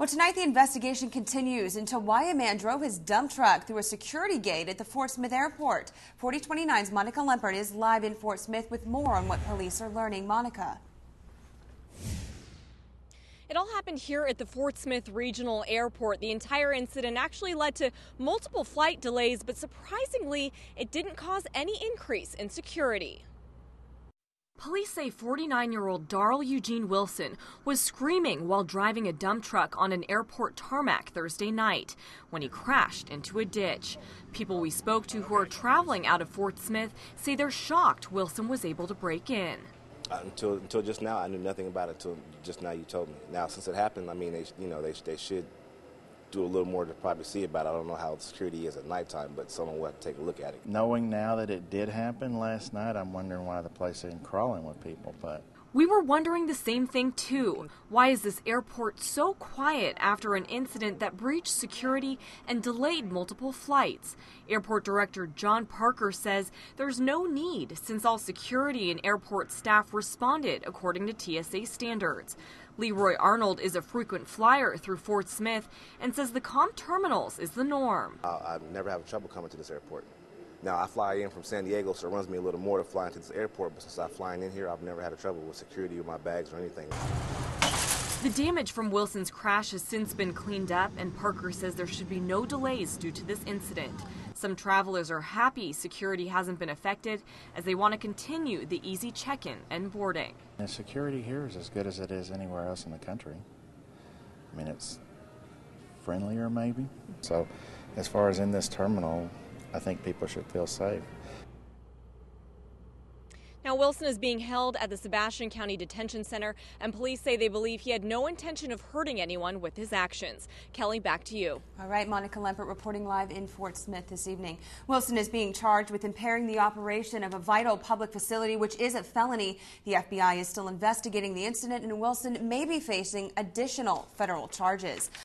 Well, tonight the investigation continues into why a man drove his dump truck through a security gate at the Fort Smith Airport. 4029's Monica Lempert is live in Fort Smith with more on what police are learning. Monica. It all happened here at the Fort Smith Regional Airport. The entire incident actually led to multiple flight delays, but surprisingly, it didn't cause any increase in security. Police say 49-year-old Darrell Eugene Wilson was screaming while driving a dump truck on an airport tarmac Thursday night when he crashed into a ditch. People we spoke to who are traveling out of Fort Smith say they're shocked Wilson was able to break in. Until just now, I knew nothing about it until just now you told me. Now, since it happened, I mean, they should do a little more to probably see about it. I don't know how security is at nighttime, but someone will have to take a look at it. Knowing now that it did happen last night, I'm wondering why the place isn't crawling with people. But we were wondering the same thing too. Why is this airport so quiet after an incident that breached security and delayed multiple flights? Airport Director John Parker says there's no need since all security and airport staff responded according to TSA standards. Leroy Arnold is a frequent flyer through Fort Smith and says the COM terminals is the norm. I never have trouble coming to this airport. Now, I fly in from San Diego, so it runs me a little more to fly into this airport, but since I'm flying in here, I've never had a trouble with security with my bags or anything. The damage from Wilson's crash has since been cleaned up, and Parker says there should be no delays due to this incident. Some travelers are happy security hasn't been affected as they want to continue the easy check-in and boarding. the security here is as good as it is anywhere else in the country. I mean, it's friendlier maybe. So as far as in this terminal, I think people should feel safe. Now, Wilson is being held at the Sebastian County Detention Center, and police say they believe he had no intention of hurting anyone with his actions. Kelly, back to you. All right, Monica Lempert reporting live in Fort Smith this evening. Wilson is being charged with impairing the operation of a vital public facility, which is a felony. The FBI is still investigating the incident, and Wilson may be facing additional federal charges.